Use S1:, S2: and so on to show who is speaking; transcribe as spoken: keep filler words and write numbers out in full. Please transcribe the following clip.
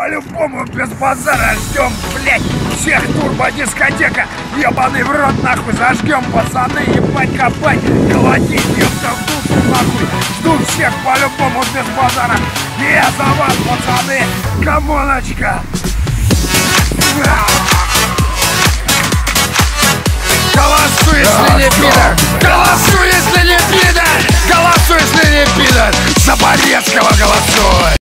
S1: по-любому без базара ждем, блять, всех турбодискотека. Ебаный в рот нахуй, зажгем, пацаны, ебать копать, колотить, ёпта в душу нахуй. Жду всех по-любому без базара. И я за вас, пацаны, камоночка. Голосуй, если не пидор! Голосуй, если не пидор! Голосуй, если не пидор! За Борецкого голосуй!